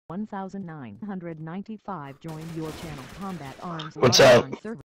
1995 joined your channel. Combat Arms. What's up?